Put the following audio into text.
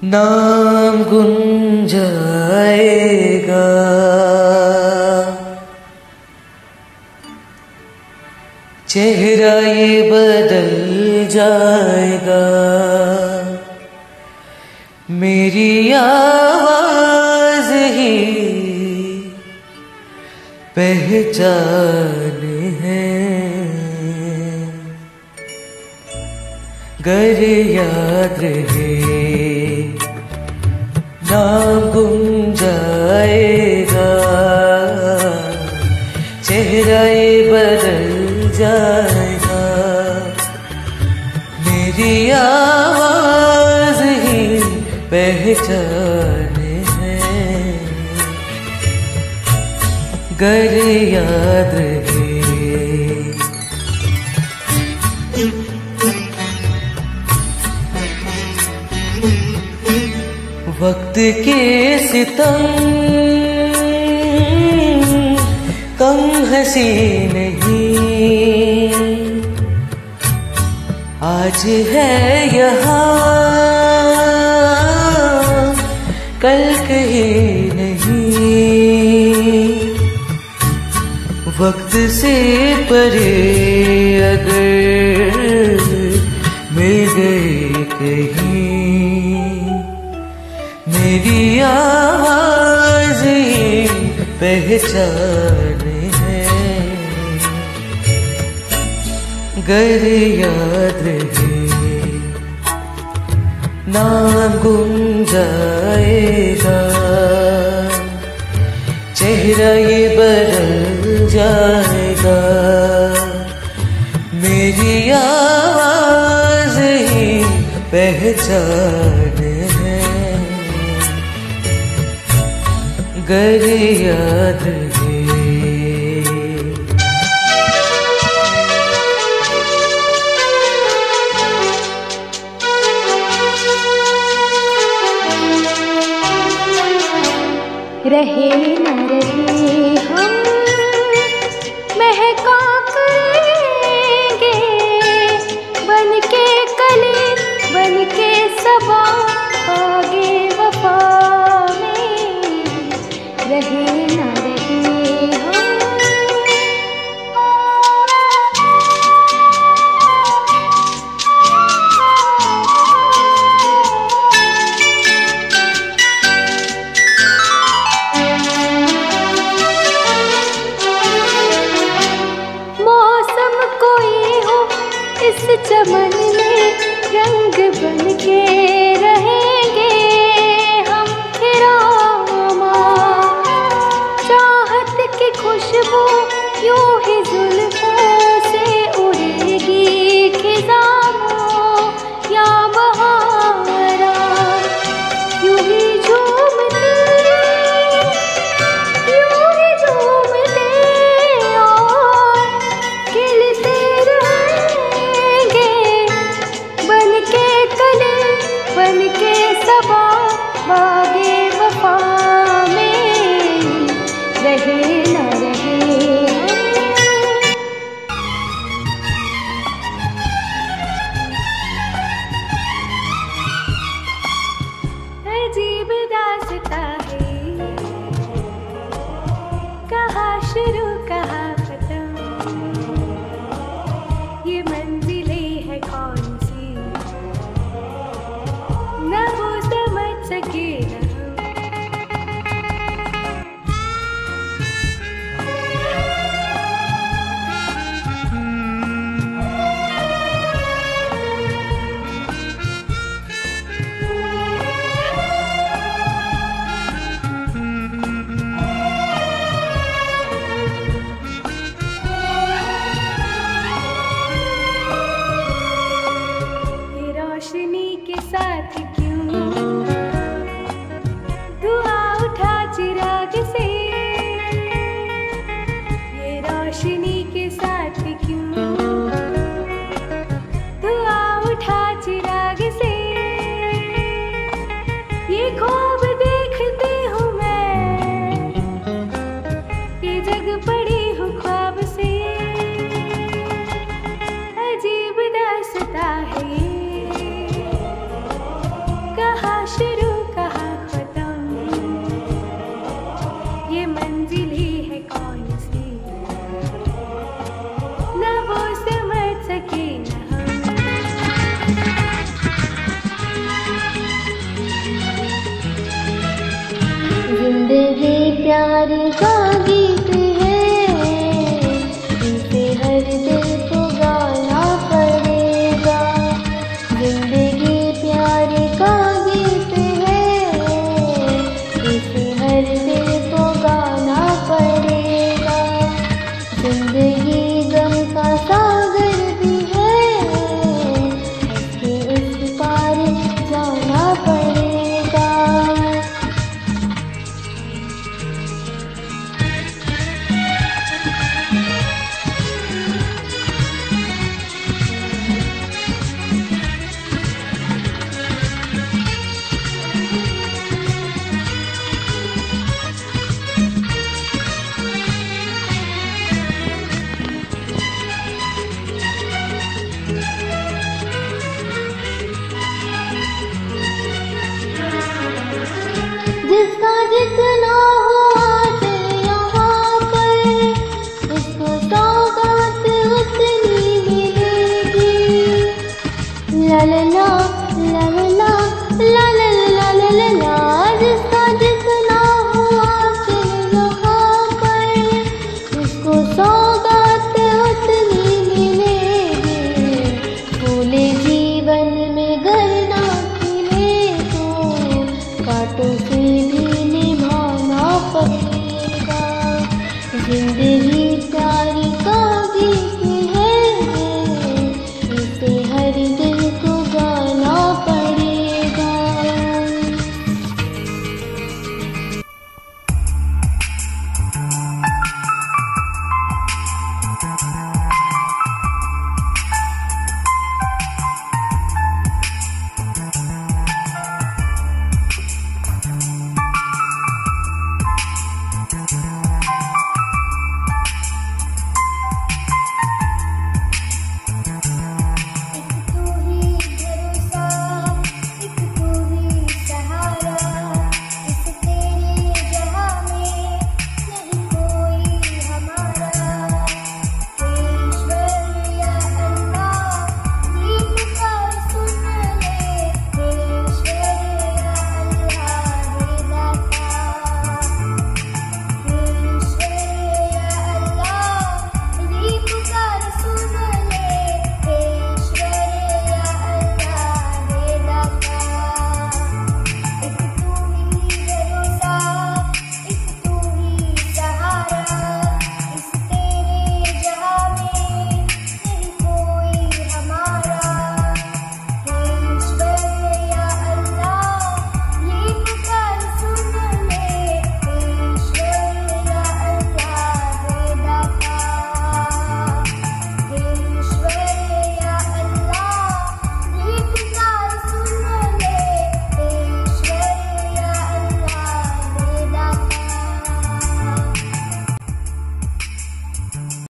नाम गुंजाएगा, चेहरा ये बदल जाएगा, मेरी आवाज ही पहचान है। गर याद रहे नाम गुंजाएगा, चेहरा ये बदल जाएगा, मेरी आवाज ही पहचान है। गर याद रहे वक्त के सितम कम हंसी नहीं, आज है यहाँ कल कहीं नहीं। वक्त से परे अगर मिल गए कहीं, मेरी आवाज पहचान है। गर याद रहे नाम गुंजाएगा, चेहरा ये बदल जाएगा, मेरी आवाज ही पहचान है। गर याद रहे रहे न रहे हम महका करेंगे, बन के कली बन के सबा आगे वफा में। रहे न रहे हम इस चमन में रंग बन के रहेंगे हम फिरामा। चाहत की खुशबू यूं ही जुल्फों से उड़ेगी खिज़ां या बहारा, यूं ही झूमते और खिलते बन के सबा बागे वफा में। रहे न रहे अजीब दास्ता है, कहाँ शुरू कहाँ खत्म, ये मंजिलें है कौन सी न वो समझ सके न ये रोशनी के साथ धुआं उठा चिराग से, ये रोशनी के साथ क्यों धुआं उठा चिराग से। ये ख्वाब देखती हूँ मैं, ये जग पड़ी हूँ ख्वाब से। अजीब दास्तां है प्यार का गीत है, इसे हर दिल को गाना पड़ेगा। जिंदगी प्यार का गीत है, इसे हर दिल को गाना पड़ेगा। जिंदगी गम का सागर भी है, इसके उस पार जाना पड़ेगा। जिसका जितना हो आज यहाँ पर, उसको सौगात उतनी मिलेगी। ला ला ला ला ला ला ला ला ला ला ला। जिसका जितना हो आज यहाँ पर, उसको सौगात उतनी मिलेगी। फूले जीवन में घर ना खिले तो कांटों से भी निभाना पड़ेगा। जिंदगी